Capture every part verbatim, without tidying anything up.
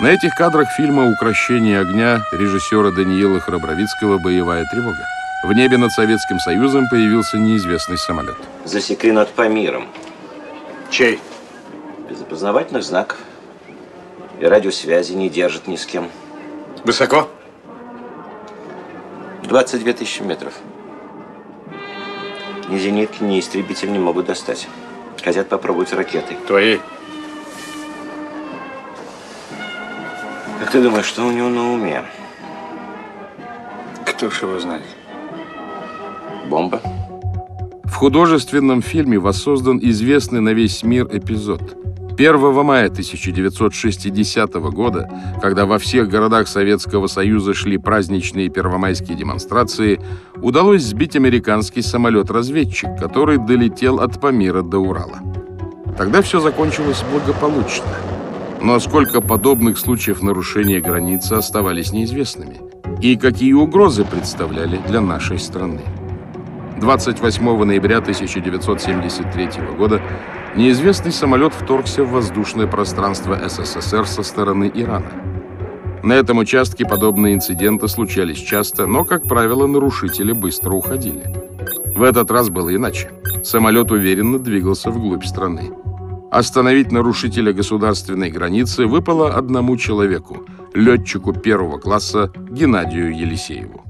На этих кадрах фильма «Укрощение огня» режиссера Даниила Храбровицкого «Боевая тревога». В небе над Советским Союзом появился неизвестный самолет. Засекли над Памиром. Чей? Без опознавательных знаков. И радиосвязи не держит ни с кем. Высоко? двадцать две тысячи метров. Ни зенитки, ни истребитель не могут достать. Хотят попробовать ракетой. Твоей? Как ты думаешь, что у него на уме? Кто ж его знает? Бомба? В художественном фильме воссоздан известный на весь мир эпизод. первого мая тысяча девятьсот шестидесятого года, когда во всех городах Советского Союза шли праздничные первомайские демонстрации, удалось сбить американский самолет-разведчик, который долетел от Памира до Урала. Тогда все закончилось благополучно. Но сколько подобных случаев нарушения границы оставались неизвестными? И какие угрозы представляли для нашей страны? двадцать восьмого ноября тысяча девятьсот семьдесят третьего года неизвестный самолет вторгся в воздушное пространство СССР со стороны Ирана. На этом участке подобные инциденты случались часто, но, как правило, нарушители быстро уходили. В этот раз было иначе. Самолет уверенно двигался вглубь страны. Остановить нарушителя государственной границы выпало одному человеку – летчику первого класса Геннадию Елисееву.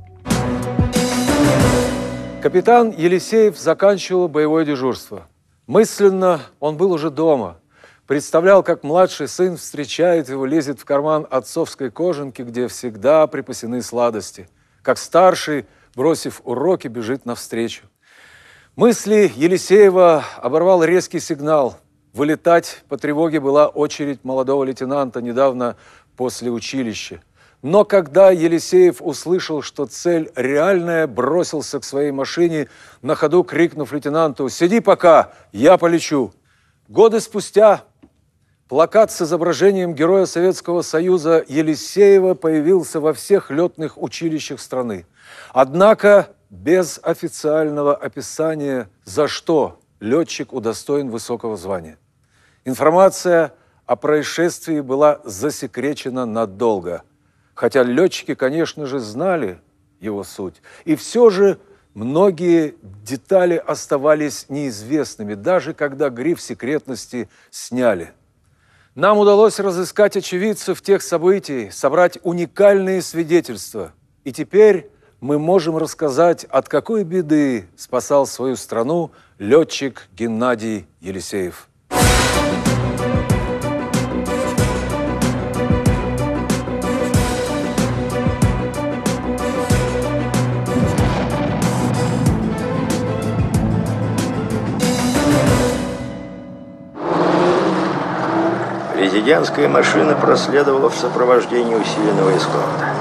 Капитан Елисеев заканчивал боевое дежурство. Мысленно он был уже дома. Представлял, как младший сын встречает его, лезет в карман отцовской кожанки, где всегда припасены сладости. Как старший, бросив уроки, бежит навстречу. Мысли Елисеева оборвал резкий сигнал. Вылетать по тревоге была очередь молодого лейтенанта недавно после училища. Но когда Елисеев услышал, что цель реальная, бросился к своей машине, на ходу крикнув лейтенанту: «Сиди пока, я полечу». Годы спустя плакат с изображением героя Советского Союза Елисеева появился во всех летных училищах страны. Однако без официального описания, за что летчик удостоен высокого звания. Информация о происшествии была засекречена надолго. Хотя летчики, конечно же, знали его суть. И все же многие детали оставались неизвестными, даже когда гриф секретности сняли. Нам удалось разыскать очевидцев тех событий, собрать уникальные свидетельства. И теперь мы можем рассказать, от какой беды спасал свою страну летчик Геннадий Елисеев. Президентская машина проследовала в сопровождении усиленного эскорта.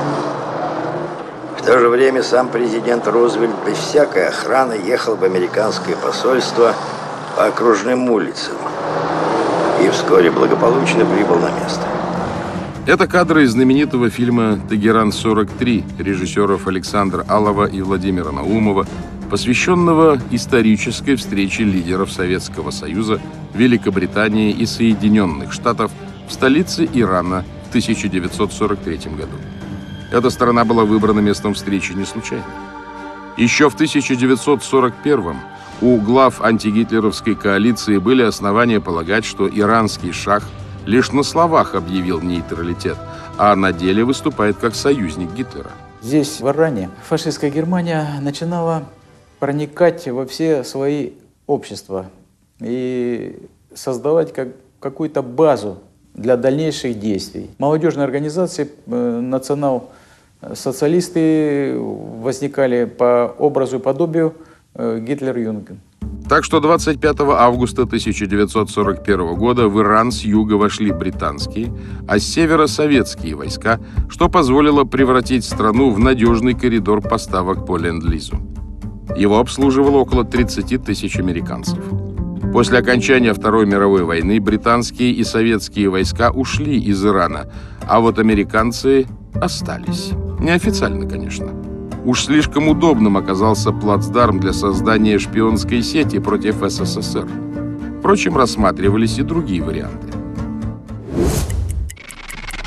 В то же время сам президент Рузвельт без всякой охраны ехал в американское посольство по окружным улицам и вскоре благополучно прибыл на место. Это кадры из знаменитого фильма «Тегеран-сорок три» режиссеров Александра Алова и Владимира Наумова, посвященного исторической встрече лидеров Советского Союза, Великобритании и Соединенных Штатов в столице Ирана в тысяча девятьсот сорок третьем году. Эта страна была выбрана местом встречи не случайно. Еще в тысяча девятьсот сорок первом у глав антигитлеровской коалиции были основания полагать, что иранский шах лишь на словах объявил нейтралитет, а на деле выступает как союзник Гитлера. Здесь, в Иране, фашистская Германия начинала проникать во все свои общества и создавать как, какую-то базу для дальнейших действий. Молодежные организации, э, национал-социалисты возникали по образу и подобию э, Гитлер-Юнген. Так что двадцать пятого августа тысяча девятьсот сорок первого года в Иран с юга вошли британские, а с севера советские войска, что позволило превратить страну в надежный коридор поставок по ленд-лизу. Его обслуживало около тридцати тысяч американцев. После окончания Второй мировой войны британские и советские войска ушли из Ирана, а вот американцы остались. Неофициально, конечно. Уж слишком удобным оказался плацдарм для создания шпионской сети против СССР. Впрочем, рассматривались и другие варианты.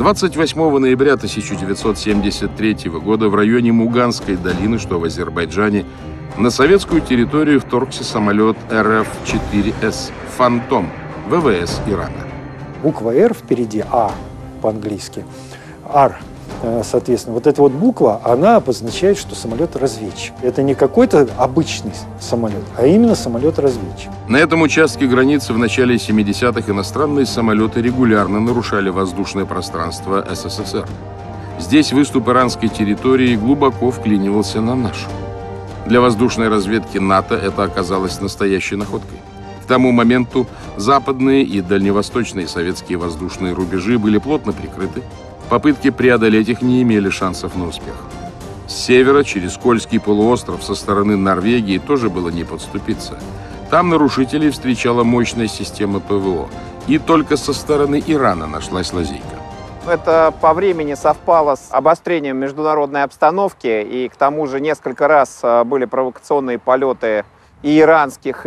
двадцать восьмого ноября тысяча девятьсот семьдесят третьего года в районе Муганской долины, что в Азербайджане, на советскую территорию вторгся самолет эр эф четыре эс «Фантом» вэ вэ эс Ирана. Буква «Р» впереди «А» по-английски. «Ар». Соответственно, вот эта вот буква, она обозначает, что самолет-разведчик. Это не какой-то обычный самолет, а именно самолет-разведчик. На этом участке границы в начале семидесятых иностранные самолеты регулярно нарушали воздушное пространство эс эс эс эр. Здесь выступ иранской территории глубоко вклинивался на нашу. Для воздушной разведки НАТО это оказалось настоящей находкой. К тому моменту западные и дальневосточные советские воздушные рубежи были плотно прикрыты. Попытки преодолеть их не имели шансов на успех. С севера через Кольский полуостров со стороны Норвегии тоже было не подступиться. Там нарушителей встречала мощная система пэ вэ о. И только со стороны Ирана нашлась лазейка. Это по времени совпало с обострением международной обстановки, и к тому же несколько раз были провокационные полеты и иранских,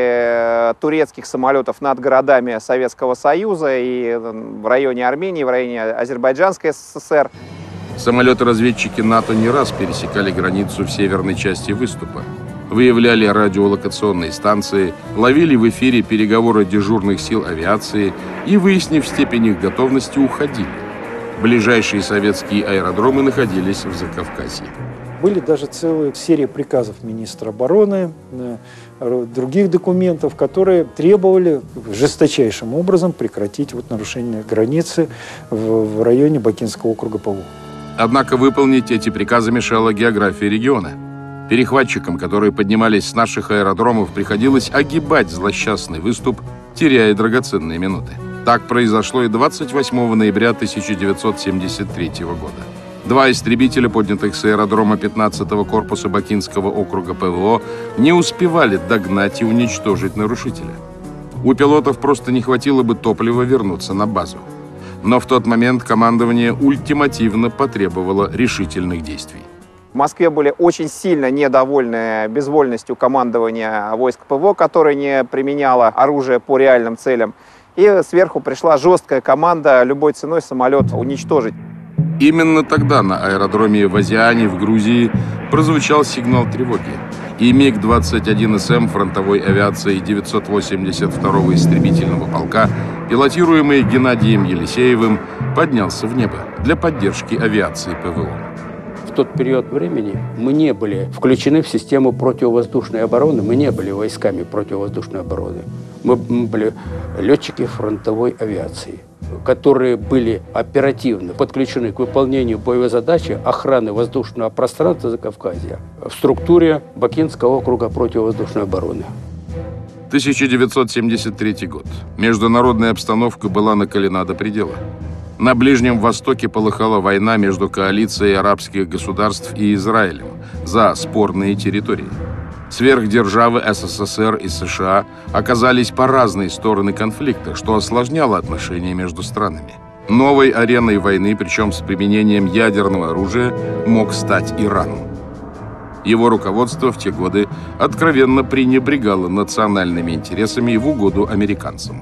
и турецких самолетов над городами Советского Союза, и в районе Армении, в районе Азербайджанской эс эс эс эр. Самолеты-разведчики НАТО не раз пересекали границу в северной части выступа, выявляли радиолокационные станции, ловили в эфире переговоры дежурных сил авиации и, выяснив степень их готовности, уходили. Ближайшие советские аэродромы находились в Закавказье. Были даже целые серии приказов министра обороны, других документов, которые требовали жесточайшим образом прекратить вот нарушение границы в, в районе Бакинского округа пэ вэ о. Однако выполнить эти приказы мешала география региона. Перехватчикам, которые поднимались с наших аэродромов, приходилось огибать злосчастный выступ, теряя драгоценные минуты. Так произошло и двадцать восьмого ноября тысяча девятьсот семьдесят третьего года. Два истребителя, поднятых с аэродрома пятнадцатого корпуса Бакинского округа пэ вэ о, не успевали догнать и уничтожить нарушителя. У пилотов просто не хватило бы топлива вернуться на базу. Но в тот момент командование ультимативно потребовало решительных действий. В Москве были очень сильно недовольны безвольностью командования войск пэ вэ о, которое не применяло оружие по реальным целям. И сверху пришла жесткая команда любой ценой самолет уничтожить. Именно тогда на аэродроме в Азиане в Грузии прозвучал сигнал тревоги. И миг двадцать один эс эм фронтовой авиации девятьсот восемьдесят второго истребительного полка, пилотируемый Геннадием Елисеевым, поднялся в небо для поддержки авиации пэ вэ о. В тот период времени мы не были включены в систему противовоздушной обороны, мы не были войсками противовоздушной обороны. Мы были летчики фронтовой авиации, которые были оперативно подключены к выполнению боевой задачи охраны воздушного пространства Закавказья в структуре Бакинского округа противовоздушной обороны. тысяча девятьсот семьдесят третий год. Международная обстановка была накалена до предела. На Ближнем Востоке полыхала война между коалицией арабских государств и Израилем за спорные территории. Сверхдержавы эс эс эс эр и США оказались по разные стороны конфликта, что осложняло отношения между странами. Новой ареной войны, причем с применением ядерного оружия, мог стать Иран. Его руководство в те годы откровенно пренебрегало национальными интересами в угоду американцам.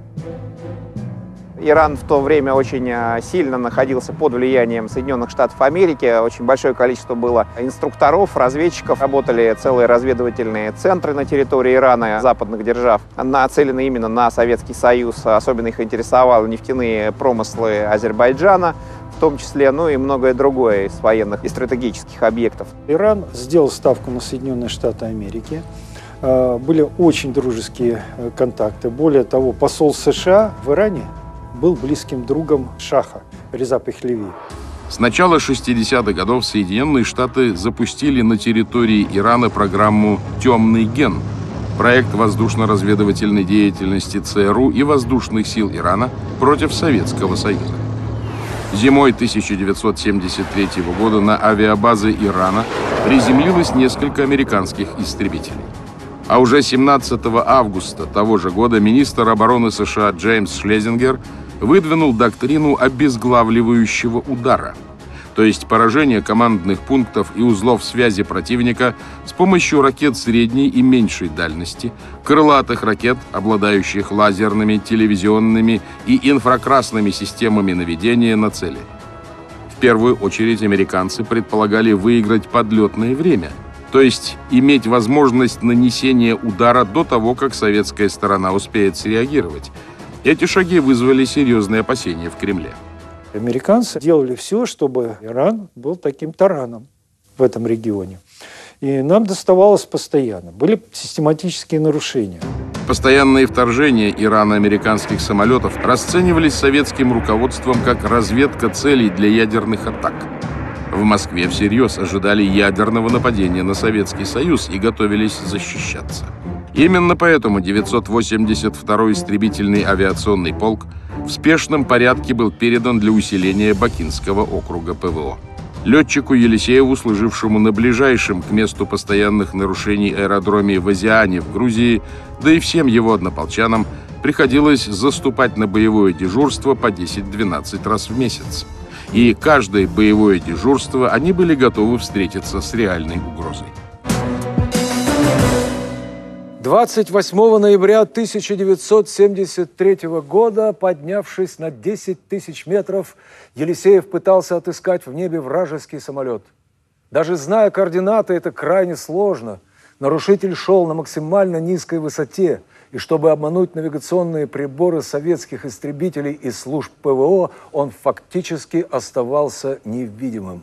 Иран в то время очень сильно находился под влиянием Соединенных Штатов Америки. Очень большое количество было инструкторов, разведчиков. Работали целые разведывательные центры на территории Ирана, западных держав, нацелены именно на Советский Союз. Особенно их интересовали нефтяные промыслы Азербайджана, в том числе, ну и многое другое из военных и стратегических объектов. Иран сделал ставку на Соединенные Штаты Америки. Были очень дружеские контакты. Более того, посол США в Иране был близким другом Шаха, Реза Пехлеви. С начала шестидесятых годов Соединенные Штаты запустили на территории Ирана программу «Темный ген» – проект воздушно-разведывательной деятельности цэ эр у и воздушных сил Ирана против Советского Союза. Зимой тысяча девятьсот семьдесят третьего года на авиабазы Ирана приземлилось несколько американских истребителей. А уже семнадцатого августа того же года министр обороны США Джеймс Шлезингер выдвинул доктрину обезглавливающего удара. то есть поражение командных пунктов и узлов связи противника с помощью ракет средней и меньшей дальности, крылатых ракет, обладающих лазерными, телевизионными и инфракрасными системами наведения на цели. В первую очередь американцы предполагали выиграть подлетное время, то есть иметь возможность нанесения удара до того, как советская сторона успеет среагировать. Эти шаги вызвали серьезные опасения в Кремле. Американцы делали все, чтобы Иран был таким тараном в этом регионе. И нам доставалось постоянно. Были систематические нарушения. Постоянные вторжения Ирана американских самолетов расценивались советским руководством как разведка целей для ядерных атак. В Москве всерьез ожидали ядерного нападения на Советский Союз и готовились защищаться. Именно поэтому девятьсот восемьдесят второй истребительный авиационный полк в спешном порядке был передан для усиления Бакинского округа ПВО. Летчику Елисееву, служившему на ближайшем к месту постоянных нарушений аэродроме в Азиане в Грузии, да и всем его однополчанам, приходилось заступать на боевое дежурство по десять-двенадцать раз в месяц. И каждое боевое дежурство они были готовы встретиться с реальной угрозой. двадцать восьмого ноября тысяча девятьсот семьдесят третьего года, поднявшись на десять тысяч метров, Елисеев пытался отыскать в небе вражеский самолет. Даже зная координаты, это крайне сложно. Нарушитель шел на максимально низкой высоте, и чтобы обмануть навигационные приборы советских истребителей и служб ПВО, он фактически оставался невидимым.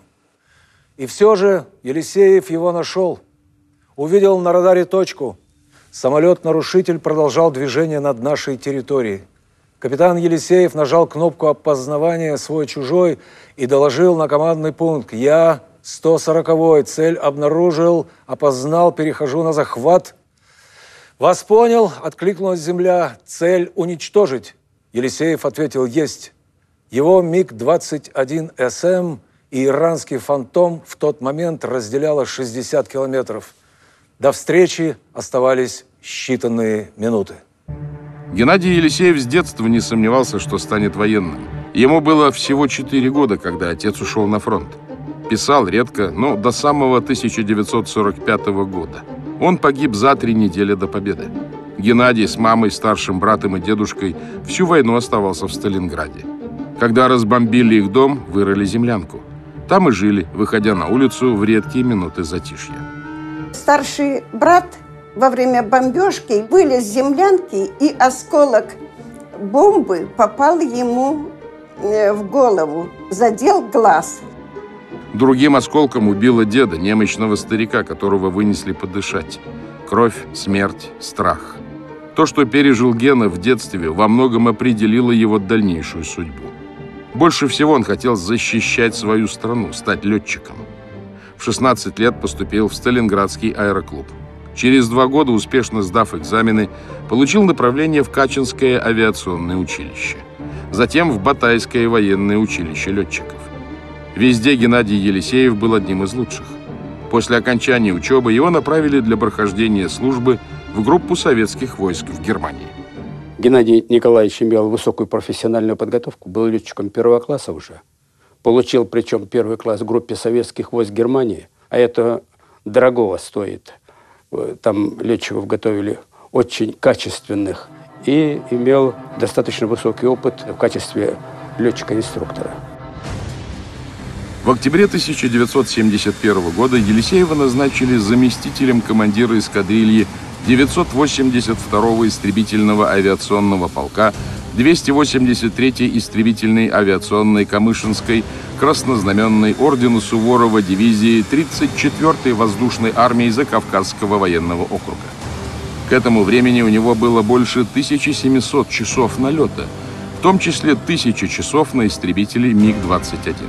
И все же Елисеев его нашел. Увидел на радаре точку. Самолет-нарушитель продолжал движение над нашей территорией. Капитан Елисеев нажал кнопку опознавания свой-чужой и доложил на командный пункт: «Я, сто сороковой, цель обнаружил, опознал, перехожу на захват». «Вас понял», — откликнулась земля, — «цель уничтожить». Елисеев ответил: «Есть». Его МиГ двадцать один эс эм и иранский «Фантом» в тот момент разделяло шестьдесят километров. До встречи оставались считанные минуты. Геннадий Елисеев с детства не сомневался, что станет военным. Ему было всего четыре года, когда отец ушел на фронт. Писал редко, но до самого тысяча девятьсот сорок пятого года. Он погиб за три недели до победы. Геннадий с мамой, старшим братом и дедушкой всю войну оставался в Сталинграде. Когда разбомбили их дом, вырыли землянку. Там и жили, выходя на улицу в редкие минуты затишья. Старший брат во время бомбежки вылез с землянки, и осколок бомбы попал ему в голову, задел глаз. Другим осколком убило деда, немощного старика, которого вынесли подышать. Кровь, смерть, страх. То, что пережил Гена в детстве, во многом определило его дальнейшую судьбу. Больше всего он хотел защищать свою страну, стать летчиком. В шестнадцать лет поступил в Сталинградский аэроклуб. Через два года, успешно сдав экзамены, получил направление в Качинское авиационное училище. Затем в Батайское военное училище летчиков. Везде Геннадий Елисеев был одним из лучших. После окончания учебы его направили для прохождения службы в группу советских войск в Германии. Геннадий Николаевич имел высокую профессиональную подготовку, был летчиком первого класса уже. Получил, причем, первый класс в группе советских войск Германии, а это дорогого стоит. Там летчиков готовили очень качественных и имел достаточно высокий опыт в качестве летчика-инструктора. В октябре тысяча девятьсот семьдесят первого года Елисеева назначили заместителем командира эскадрильи девятьсот восемьдесят второго истребительного авиационного полка двести восемьдесят третьей истребительной авиационной Камышинской краснознаменной ордена Суворова дивизии тридцать четвёртой воздушной армии Закавказского военного округа. К этому времени у него было больше тысячи семисот часов налета, в том числе тысяча часов на истребителе МиГ двадцать один.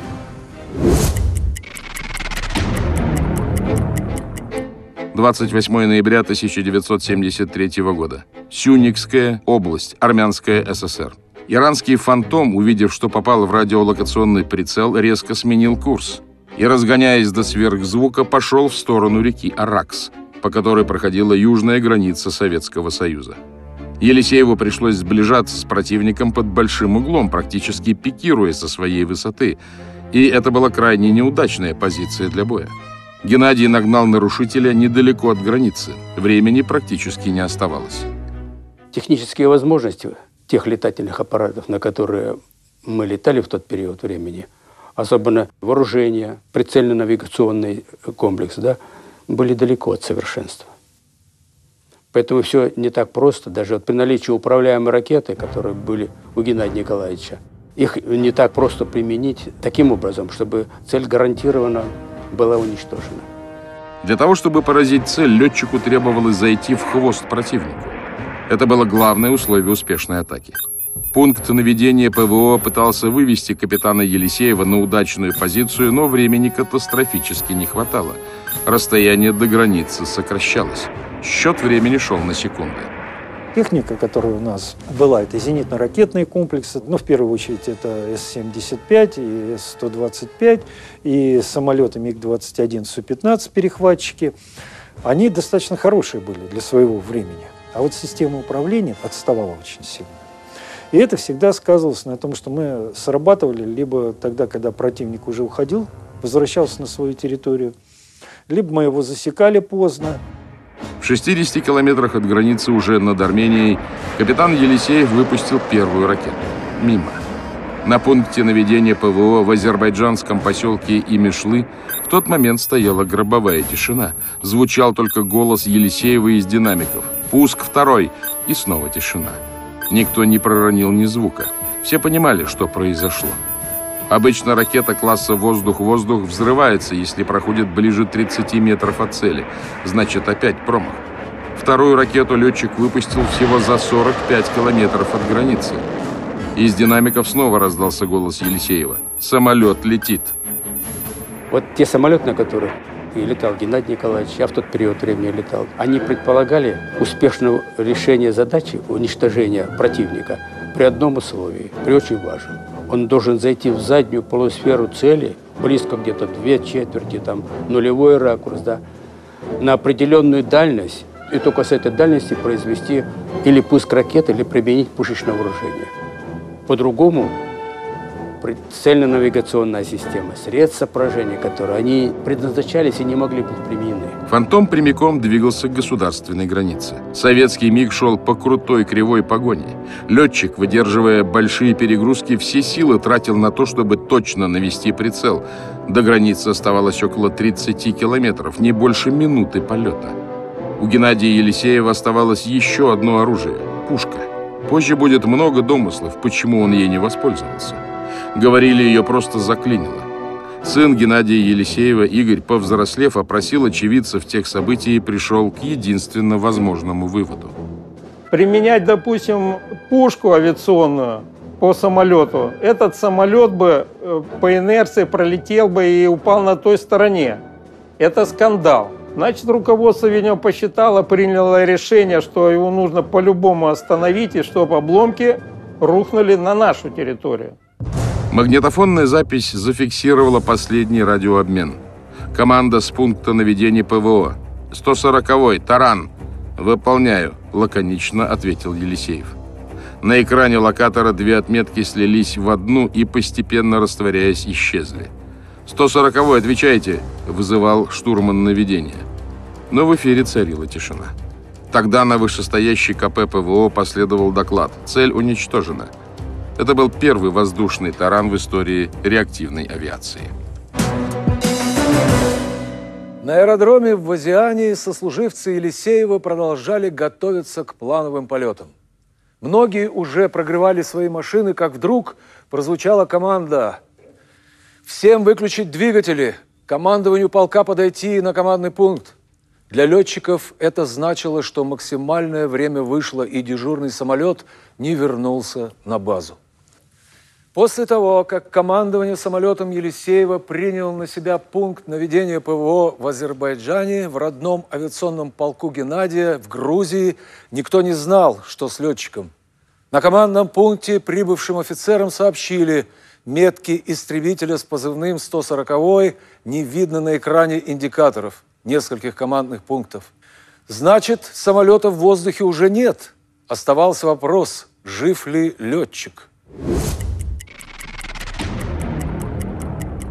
двадцать восьмого ноября тысяча девятьсот семьдесят третьего года. Сюникская область, Армянская ССР. Иранский «Фантом», увидев, что попал в радиолокационный прицел, резко сменил курс и, разгоняясь до сверхзвука, пошел в сторону реки Аракс, по которой проходила южная граница Советского Союза. Елисееву пришлось сближаться с противником под большим углом, практически пикируя со своей высоты, И это была крайне неудачная позиция для боя. Геннадий нагнал нарушителя недалеко от границы. Времени практически не оставалось. Технические возможности тех летательных аппаратов, на которые мы летали в тот период времени, особенно вооружение, прицельно-навигационный комплекс, да, были далеко от совершенства. Поэтому все не так просто. Даже вот при наличии управляемой ракеты, которые были у Геннадия Николаевича, их не так просто применить таким образом, чтобы цель гарантированно была уничтожена. Для того, чтобы поразить цель, летчику требовалось зайти в хвост противнику. Это было главное условие успешной атаки. Пункт наведения ПВО пытался вывести капитана Елисеева на удачную позицию, но времени катастрофически не хватало. Расстояние до границы сокращалось. Счет времени шел на секунды. Техника, которая у нас была, это зенитно-ракетные комплексы, ну, в первую очередь, это эс семьдесят пять и эс сто двадцать пять, и самолеты миг двадцать один, Су пятнадцать перехватчики. Они достаточно хорошие были для своего времени. А вот система управления отставала очень сильно. И это всегда сказывалось на том, что мы срабатывали либо тогда, когда противник уже уходил, возвращался на свою территорию, либо мы его засекали поздно. В шестидесяти километрах от границы уже над Арменией капитан Елисеев выпустил первую ракету. Мимо. На пункте наведения ПВО в азербайджанском поселке Имишлы в тот момент стояла гробовая тишина. Звучал только голос Елисеева из динамиков. «Пуск второй!» И снова тишина. Никто не проронил ни звука. Все понимали, что произошло. Обычно ракета класса «воздух-воздух» взрывается, если проходит ближе тридцати метров от цели. Значит, опять промах. Вторую ракету летчик выпустил всего за сорок пять километров от границы. Из динамиков снова раздался голос Елисеева. «Самолет летит!» Вот те самолеты, на которых и летал Геннадий Николаевич, я в тот период времени летал, они предполагали успешное решение задачи уничтожения противника при одном условии, при очень важном. Он должен зайти в заднюю полусферу цели, близко где-то две четверти, там, нулевой ракурс, да, на определенную дальность, и только с этой дальности произвести или пуск ракеты, или применить пушечное вооружение. По-другому прицельно-навигационная система, средства поражения, которые они предназначались и не могли быть применены. «Фантом» прямиком двигался к государственной границе. Советский МиГ шел по крутой кривой погоне. Летчик, выдерживая большие перегрузки, все силы тратил на то, чтобы точно навести прицел. До границы оставалось около тридцати километров, не больше минуты полета. У Геннадия Елисеева оставалось еще одно оружие – пушка. Позже будет много домыслов, почему он ей не воспользовался. Говорили, ее просто заклинило. Сын Геннадия Елисеева, Игорь, повзрослев, опросил очевидцев тех событий и пришел к единственно возможному выводу. Применять, допустим, пушку авиационную по самолету, этот самолет бы по инерции пролетел бы и упал на той стороне. Это скандал. Значит, руководство, видимо, посчитало, приняло решение, что его нужно по-любому остановить, и чтобы обломки рухнули на нашу территорию. Магнитофонная запись зафиксировала последний радиообмен. Команда с пункта наведения ПВО. сто сороковой, Таран. «Выполняю», — лаконично ответил Елисеев. На экране локатора две отметки слились в одну и, постепенно растворяясь, исчезли. сто сороковой, отвечайте», — вызывал штурман наведения. Но в эфире царила тишина. Тогда на вышестоящий КП ПВО последовал доклад. Цель уничтожена. Это был первый воздушный таран в истории реактивной авиации. На аэродроме в Вазиане сослуживцы Елисеева продолжали готовиться к плановым полетам. Многие уже прогревали свои машины, как вдруг прозвучала команда: «Всем выключить двигатели! Командованию полка подойти на командный пункт!» Для летчиков это значило, что максимальное время вышло, и дежурный самолет не вернулся на базу. После того, как командование самолетом Елисеева принял на себя пункт наведения ПВО в Азербайджане, в родном авиационном полку Геннадия в Грузии никто не знал, что с летчиком. На командном пункте прибывшим офицерам сообщили: метки истребителя с позывным сто сороковой не видно на экране индикаторов нескольких командных пунктов. Значит, самолета в воздухе уже нет. Оставался вопрос, жив ли летчик.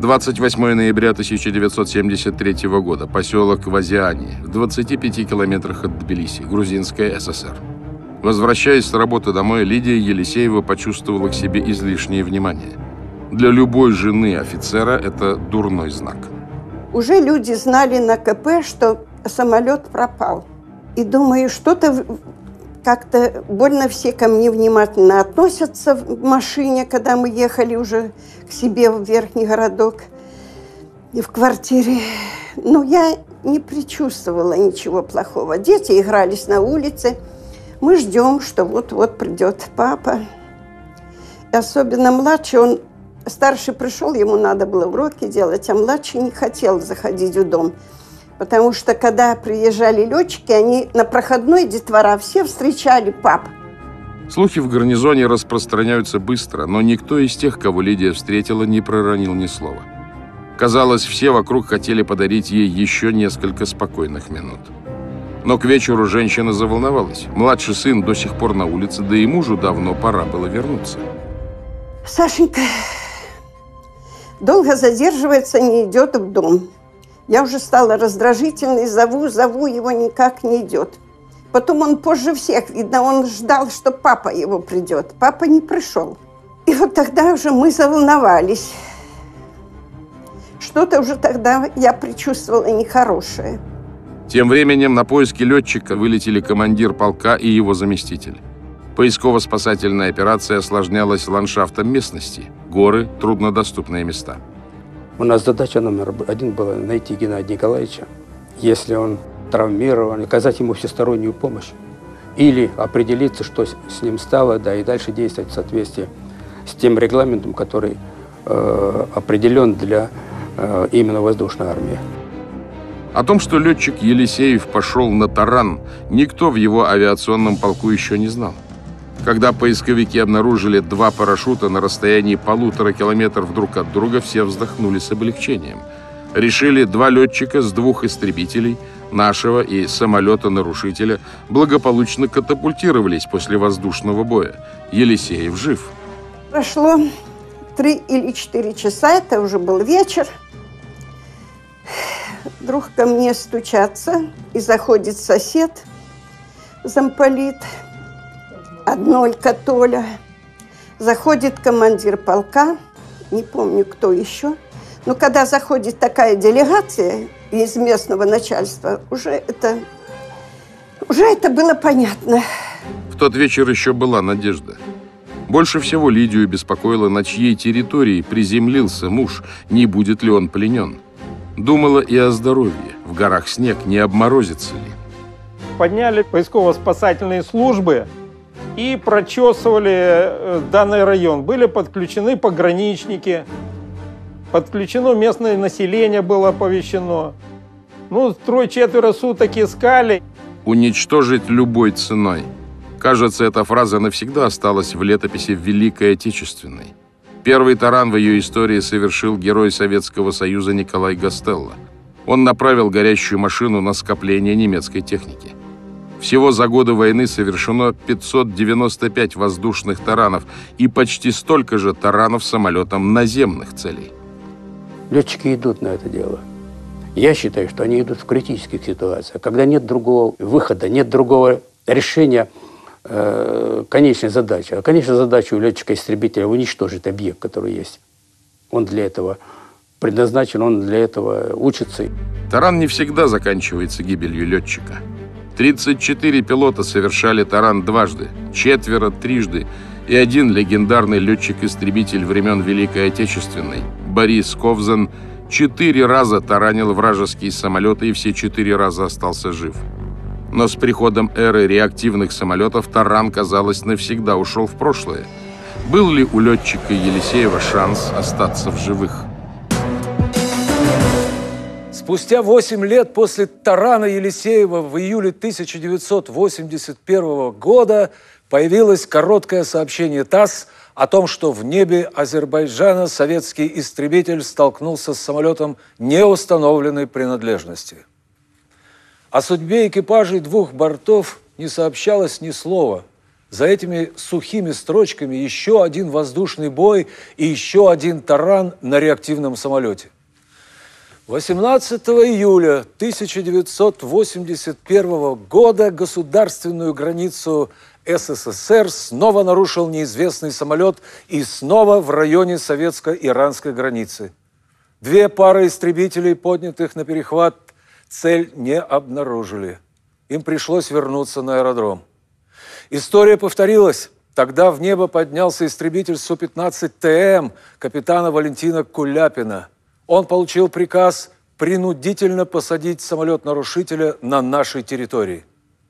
двадцать восьмого ноября тысяча девятьсот семьдесят третьего года. Поселок Вазиани, в двадцати пяти километрах от Тбилиси, Грузинская ССР. Возвращаясь с работы домой, Лидия Елисеева почувствовала к себе излишнее внимание. Для любой жены офицера это дурной знак. Уже люди знали на КП, что самолет пропал. И думаю, что-то как-то больно все ко мне внимательно относятся в машине, когда мы ехали уже к себе в верхний городок и в квартире. Но я не предчувствовала ничего плохого. Дети игрались на улице. Мы ждем, что вот-вот придет папа. И особенно младший, он старший пришел, ему надо было уроки делать, а младший не хотел заходить в дом. Потому что, когда приезжали летчики, они на проходной детвора все встречали пап. Слухи в гарнизоне распространяются быстро, но никто из тех, кого Лидия встретила, не проронил ни слова. Казалось, все вокруг хотели подарить ей еще несколько спокойных минут. Но к вечеру женщина заволновалась. Младший сын до сих пор на улице, да и мужу давно пора было вернуться. Сашенька долго задерживается, не идет в дом. Я уже стала раздражительной, зову, зову, его никак не идет. Потом он позже всех, видно, он ждал, что папа его придет. Папа не пришел. И вот тогда уже мы заволновались. Что-то уже тогда я предчувствовала нехорошее. Тем временем на поиски летчика вылетели командир полка и его заместитель. Поисково-спасательная операция осложнялась ландшафтом местности. Горы, труднодоступные места. У нас задача номер один была найти Геннадия Николаевича. Если он травмирован, оказать ему всестороннюю помощь. Или определиться, что с ним стало, да, и дальше действовать в соответствии с тем регламентом, который э, определен для э, именно воздушной армии. О том, что летчик Елисеев пошел на таран, никто в его авиационном полку еще не знал. Когда поисковики обнаружили два парашюта на расстоянии полутора километров друг от друга, все вздохнули с облегчением. Решили, два летчика с двух истребителей, нашего и самолета-нарушителя, благополучно катапультировались после воздушного боя. Елисеев жив. Прошло три или четыре часа, это уже был вечер. Вдруг ко мне стучатся, и заходит сосед, замполит, Однолька Толя. Заходит командир полка, не помню, кто еще. Но когда заходит такая делегация из местного начальства, уже это, уже это было понятно. В тот вечер еще была надежда. Больше всего Лидию беспокоило, на чьей территории приземлился муж, не будет ли он пленен. Думала и о здоровье. В горах снег, не обморозится ли. Подняли поисково-спасательные службы и прочесывали данный район. Были подключены пограничники, подключено местное население, было оповещено. Ну, трое-четверо суток искали. Уничтожить любой ценой. Кажется, эта фраза навсегда осталась в летописи Великой Отечественной. Первый таран в ее истории совершил герой Советского Союза Николай Гастелло. Он направил горящую машину на скопление немецкой техники. Всего за годы войны совершено пятьсот девяносто пять воздушных таранов и почти столько же таранов самолетом наземных целей. Летчики идут на это дело. Я считаю, что они идут в критических ситуациях, когда нет другого выхода, нет другого решения э, конечной задачи. А конечная задача у летчика-истребителя — уничтожить объект, который есть. Он для этого предназначен, он для этого учится. Таран не всегда заканчивается гибелью летчика. тридцать четыре пилота совершали таран дважды, четверо трижды, и один легендарный летчик-истребитель времен Великой Отечественной, Борис Ковзан, четыре раза таранил вражеские самолеты и все четыре раза остался жив. Но с приходом эры реактивных самолетов таран, казалось, навсегда ушел в прошлое. Был ли у летчика Елисеева шанс остаться в живых? Спустя восемь лет после тарана Елисеева в июле тысяча девятьсот восемьдесят первого года появилось короткое сообщение ТАСС о том, что в небе Азербайджана советский истребитель столкнулся с самолетом неустановленной принадлежности. О судьбе экипажей двух бортов не сообщалось ни слова. За этими сухими строчками еще один воздушный бой и еще один таран на реактивном самолете. восемнадцатого июля тысяча девятьсот восемьдесят первого года государственную границу СССР снова нарушил неизвестный самолет и снова в районе советско-иранской границы. Две пары истребителей, поднятых на перехват, цель не обнаружили. Им пришлось вернуться на аэродром. История повторилась. Тогда в небо поднялся истребитель Су пятнадцать Т М капитана Валентина Куляпина. Он получил приказ принудительно посадить самолет-нарушителя на нашей территории.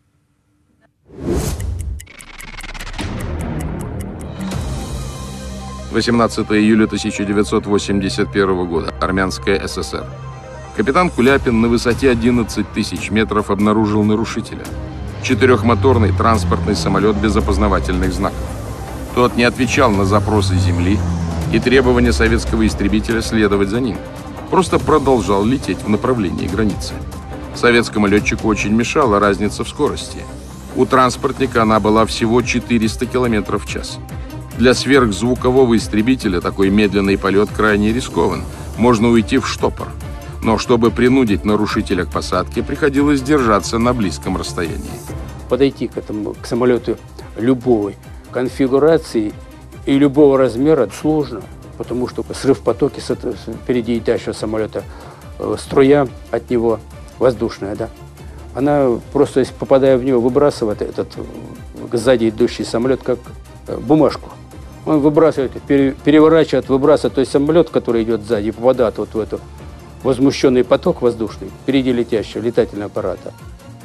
восемнадцатого июля тысяча девятьсот восемьдесят первого года. Армянская ССР. Капитан Куляпин на высоте одиннадцать тысяч метров обнаружил нарушителя. Четырехмоторный транспортный самолет без опознавательных знаков. Тот не отвечал на запросы Земли и требования советского истребителя следовать за ним. Просто продолжал лететь в направлении границы. Советскому летчику очень мешала разница в скорости. У транспортника она была всего четыреста километров в час. Для сверхзвукового истребителя такой медленный полет крайне рискован. Можно уйти в штопор. Но чтобы принудить нарушителя к посадке, приходилось держаться на близком расстоянии. Подойти к этому, к самолету любой конфигурации и любого размера сложно, потому что срыв потоки с впереди летящего самолета, струя от него воздушная, да, она просто, если попадая в него, выбрасывает этот сзади идущий самолет как бумажку. Он выбрасывает, переворачивает, выбрасывает, то есть самолет, который идет сзади, попадает вот в эту возмущенный поток воздушный, впереди летящего летательного аппарата,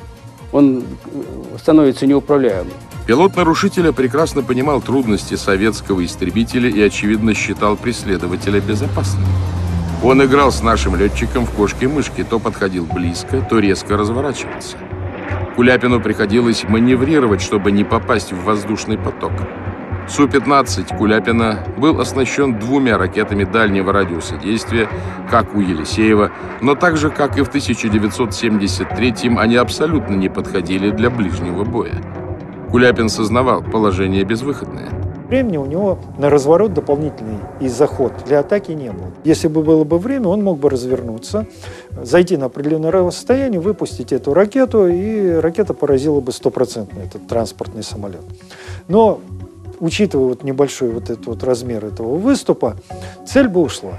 он становится неуправляемым. Пилот нарушителя прекрасно понимал трудности советского истребителя и, очевидно, считал преследователя безопасным. Он играл с нашим летчиком в кошки-мышки, то подходил близко, то резко разворачивался. Куляпину приходилось маневрировать, чтобы не попасть в воздушный поток. Су пятнадцать Куляпина был оснащен двумя ракетами дальнего радиуса действия, как у Елисеева, но так же, как и в тысяча девятьсот семьдесят третьем, они абсолютно не подходили для ближнего боя. Куляпин сознавал положение безвыходное. Времени у него на разворот дополнительный и заход для атаки не было. Если бы было бы время, он мог бы развернуться, зайти на определенное расстояние, выпустить эту ракету, и ракета поразила бы стопроцентно этот транспортный самолет. Но учитывая вот небольшой вот этот вот размер этого выступа, цель бы ушла.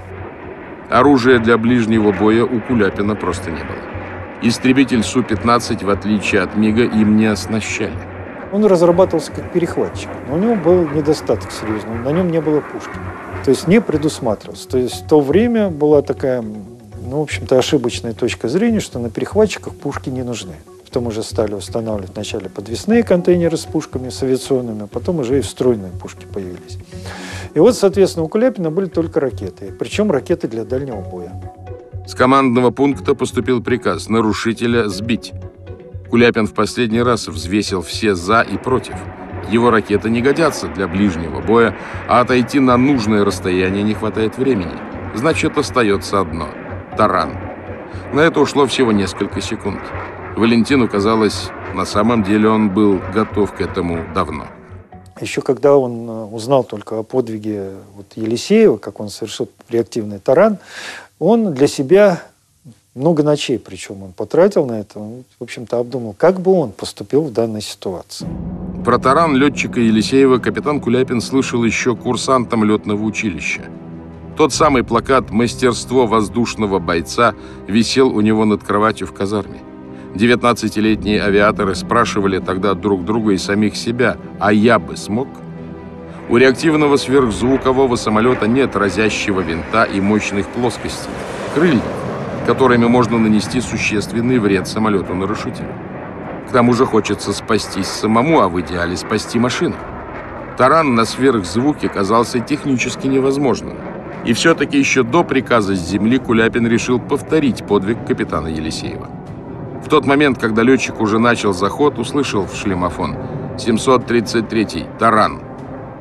Оружия для ближнего боя у Куляпина просто не было. Истребитель Су пятнадцать, в отличие от МиГа, им не оснащали. Он разрабатывался как перехватчик, но у него был недостаток серьезный, на нем не было пушки. То есть не предусматривалось. То есть в то время была такая, ну, в общем-то, ошибочная точка зрения, что на перехватчиках пушки не нужны. Потом уже стали устанавливать вначале подвесные контейнеры с пушками, с авиационными, а потом уже и встроенные пушки появились. И вот, соответственно, у Куляпина были только ракеты, причем ракеты для дальнего боя. С командного пункта поступил приказ нарушителя сбить. Куляпин в последний раз взвесил все «за» и «против». Его ракеты не годятся для ближнего боя, а отойти на нужное расстояние не хватает времени. Значит, остается одно – таран. На это ушло всего несколько секунд. Валентину казалось, на самом деле он был готов к этому давно. Еще когда он узнал только о подвиге вот Елисеева, как он совершил реактивный таран, он для себя много ночей, причем он потратил на это, он, в общем-то, обдумал, как бы он поступил в данной ситуации. Про таран летчика Елисеева капитан Куляпин слышал еще курсантом летного училища. Тот самый плакат «Мастерство воздушного бойца» висел у него над кроватью в казарме. девятнадцатилетние авиаторы спрашивали тогда друг друга и самих себя, а я бы смог? У реактивного сверхзвукового самолета нет разящего винта и мощных плоскостей, крыльев, которыми можно нанести существенный вред самолету-нарушителю. К тому же хочется спастись самому, а в идеале спасти машину. Таран на сверхзвуке казался технически невозможным. И все-таки еще до приказа с земли Куляпин решил повторить подвиг капитана Елисеева. В тот момент, когда летчик уже начал заход, услышал в шлемофон семьсот тридцать третий «Таран».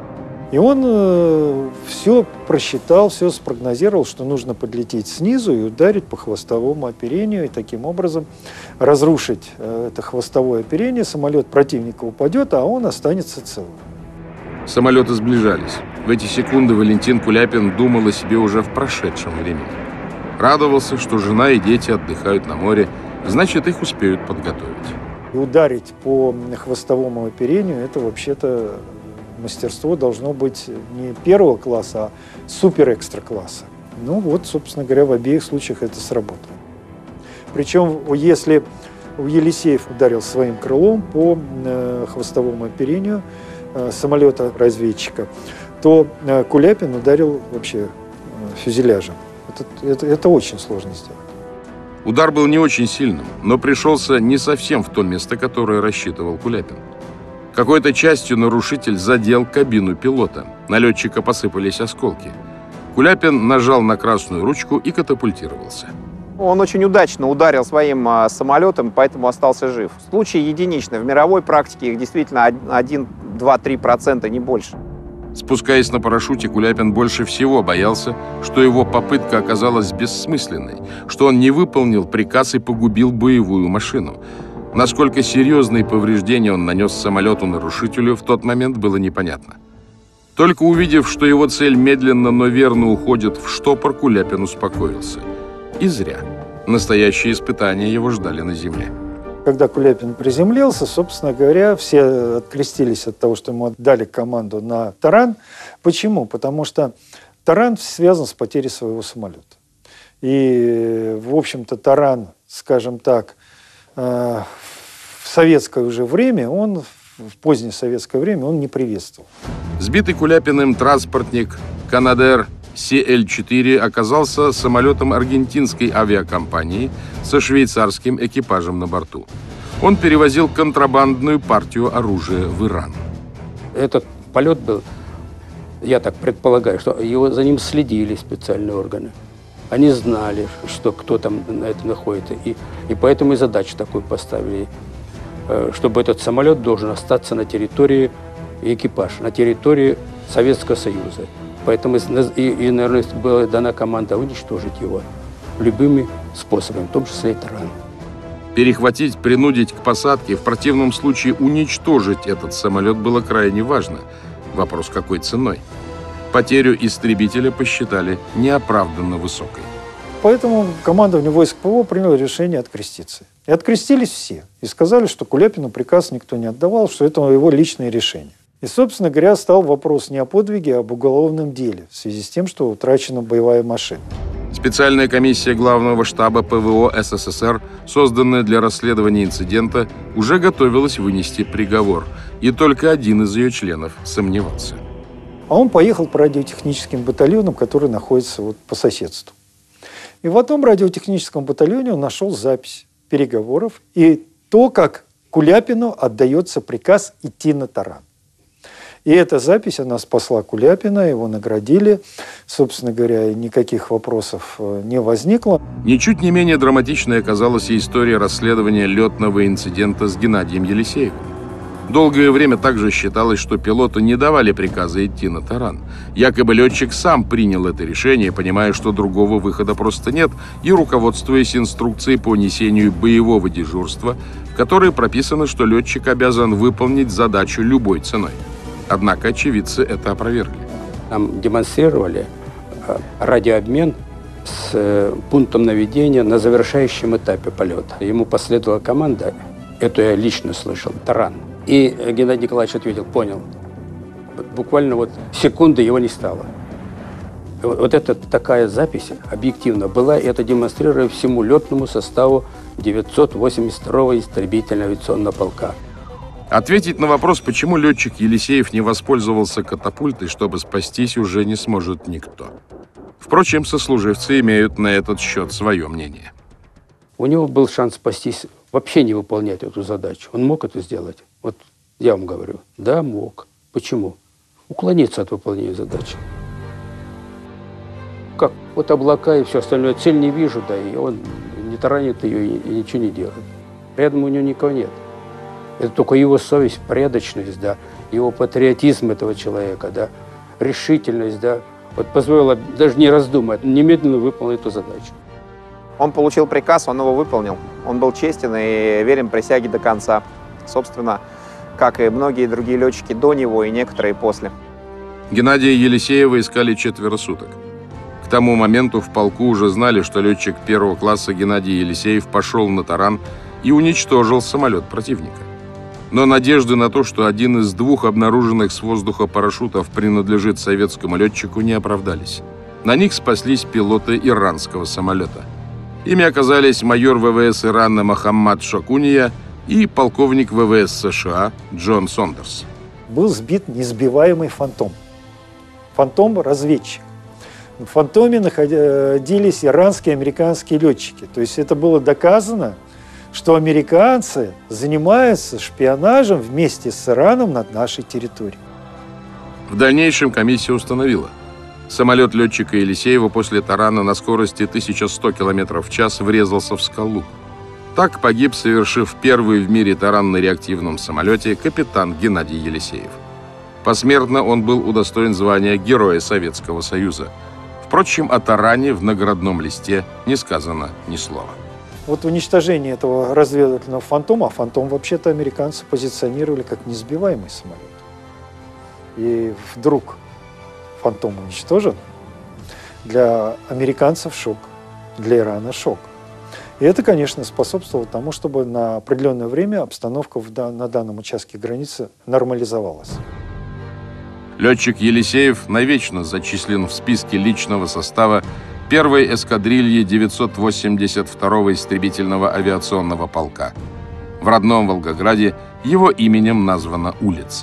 И он э, все просчитал, все спрогнозировал, что нужно подлететь снизу и ударить по хвостовому оперению, и таким образом разрушить э, это хвостовое оперение. Самолет противника упадет, а он останется целым. Самолеты сближались. В эти секунды Валентин Куляпин думал о себе уже в прошедшем времени. Радовался, что жена и дети отдыхают на море, значит, их успеют подготовить. И ударить по хвостовому оперению – это вообще-то мастерство должно быть не первого класса, а супер-экстра класса. Ну вот, собственно говоря, в обеих случаях это сработало. Причем, если Елисеев ударил своим крылом по э, хвостовому оперению э, самолета-разведчика, то э, Куляпин ударил вообще э, фюзеляжем. Это, это, это очень сложно сделать. Удар был не очень сильным, но пришелся не совсем в то место, которое рассчитывал Куляпин. Какой-то частью нарушитель задел кабину пилота. На летчика посыпались осколки. Куляпин нажал на красную ручку и катапультировался. Он очень удачно ударил своим а, самолетом, поэтому остался жив. Случаи единичные. В мировой практике их действительно один, два, три процента, не больше. Спускаясь на парашюте, Куляпин больше всего боялся, что его попытка оказалась бессмысленной, что он не выполнил приказ и погубил боевую машину. Насколько серьезные повреждения он нанес самолету-нарушителю, в тот момент было непонятно. Только увидев, что его цель медленно, но верно уходит в штопор, Куляпин успокоился. И зря. Настоящие испытания его ждали на земле. Когда Куляпин приземлился, собственно говоря, все открестились от того, что ему отдали команду на таран. Почему? Потому что таран связан с потерей своего самолета. И, в общем-то, таран, скажем так, в советское уже время, он, в позднее советское время, он не приветствовал. Сбитый Куляпиным транспортник «Канадер» Си Эль четыре оказался самолетом аргентинской авиакомпании со швейцарским экипажем на борту. Он перевозил контрабандную партию оружия в Иран. Этот полет был, я так предполагаю, что его, за ним следили специальные органы. Они знали, что кто там на это находится, и, и поэтому и задачу такую поставили, чтобы этот самолет должен остаться на территории, экипаж, на территории Советского Союза. Поэтому и, и, наверное, была дана команда уничтожить его любыми способами, в том числе и таран. Перехватить, принудить к посадке, в противном случае уничтожить этот самолет было крайне важно. Вопрос, какой ценой? Потерю истребителя посчитали неоправданно высокой. Поэтому командование войск ПВО приняло решение откреститься. И открестились все. И сказали, что Куляпину приказ никто не отдавал, что это его личное решение. И, собственно говоря, стал вопрос не о подвиге, а об уголовном деле в связи с тем, что утрачена боевая машина. Специальная комиссия Главного штаба ПВО СССР, созданная для расследования инцидента, уже готовилась вынести приговор. И только один из ее членов сомневался. А он поехал по радиотехническим батальонам, которые находятся вот по соседству. И в одном радиотехническом батальоне он нашел запись переговоров и то, как Куляпину отдается приказ идти на таран. И эта запись, она спасла Куляпина, его наградили. Собственно говоря, никаких вопросов не возникло. Ничуть не менее драматичной оказалась и история расследования летного инцидента с Геннадием Елисеевым. Долгое время также считалось, что пилоту не давали приказа идти на таран. Якобы летчик сам принял это решение, понимая, что другого выхода просто нет, и руководствуясь инструкцией по несению боевого дежурства, в которой прописано, что летчик обязан выполнить задачу любой ценой. Однако очевидцы это опровергли. Нам демонстрировали радиообмен с пунктом наведения на завершающем этапе полета. Ему последовала команда, эту я лично слышал, таран. И Геннадий Николаевич ответил, понял. Буквально вот секунды его не стало. Вот это такая запись объективно была, и это демонстрируя всему летному составу девятьсот восемьдесят второго истребительного авиационного полка. Ответить на вопрос, почему летчик Елисеев не воспользовался катапультой, чтобы спастись, уже не сможет никто. Впрочем, сослуживцы имеют на этот счет свое мнение. У него был шанс спастись, вообще не выполнять эту задачу. Он мог это сделать? Вот я вам говорю, да, мог. Почему? Уклониться от выполнения задачи. Как? Вот облака и все остальное. Цель не вижу, да, и он не таранит ее и, и ничего не делает. Рядом у него никого нет. Это только его совесть, порядочность, да, его патриотизм этого человека, да, решительность, да, вот позволила даже не раздумать, немедленно выполнить эту задачу. Он получил приказ, он его выполнил. Он был честен и верен присяге до конца. Собственно, как и многие другие летчики до него и некоторые после. Геннадия Елисеева искали четверо суток. К тому моменту в полку уже знали, что летчик первого класса Геннадий Елисеев пошел на таран и уничтожил самолет противника. Но надежды на то, что один из двух обнаруженных с воздуха парашютов принадлежит советскому летчику, не оправдались. На них спаслись пилоты иранского самолета. Ими оказались майор ВВС Ирана Мохаммад Шакуния и полковник ВВС США Джон Сондерс. Был сбит несбиваемый «Фантом». «Фантом» — разведчик. В «Фантоме» находились иранские и американские летчики. То есть это было доказано, что американцы занимаются шпионажем вместе с Ираном над нашей территорией. В дальнейшем комиссия установила, самолет летчика Елисеева после тарана на скорости тысяча сто километров в час врезался в скалу. Так погиб, совершив первый в мире таран на реактивном самолете, капитан Геннадий Елисеев. Посмертно он был удостоен звания Героя Советского Союза. Впрочем, о таране в наградном листе не сказано ни слова. Вот уничтожение этого разведывательного «Фантома», а «Фантом» вообще-то американцы позиционировали как несбиваемый самолет. И вдруг «Фантом» уничтожен, для американцев шок, для Ирана шок. И это, конечно, способствовало тому, чтобы на определенное время обстановка на данном участке границы нормализовалась. Летчик Елисеев навечно зачислен в списке личного состава первой эскадрильи девятьсот восемьдесят второго истребительного авиационного полка. В родном Волгограде его именем названа улица.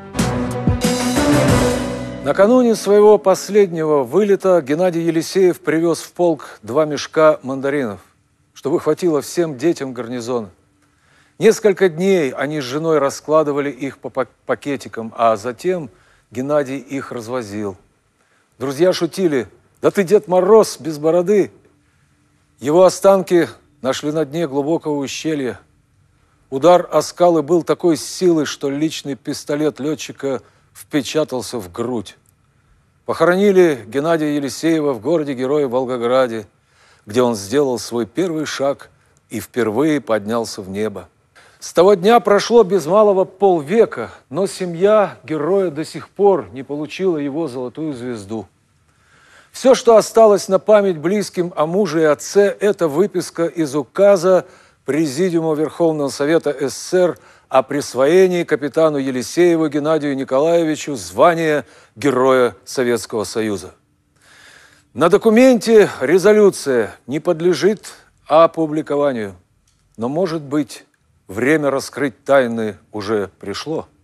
Накануне своего последнего вылета Геннадий Елисеев привез в полк два мешка мандаринов, чтобы хватило всем детям гарнизона. Несколько дней они с женой раскладывали их по пакетикам, а затем Геннадий их развозил. Друзья шутили: «Да ты Дед Мороз без бороды!» Его останки нашли на дне глубокого ущелья. Удар о скалы был такой силы, что личный пистолет летчика впечатался в грудь. Похоронили Геннадия Елисеева в городе-герое Волгограде, где он сделал свой первый шаг и впервые поднялся в небо. С того дня прошло без малого полвека, но семья героя до сих пор не получила его золотую звезду. Все, что осталось на память близким о муже и отце, это выписка из указа Президиума Верховного Совета СССР о присвоении капитану Елисееву Геннадию Николаевичу звания Героя Советского Союза. На документе резолюция не подлежит опубликованию, но, может быть, время раскрыть тайны уже пришло.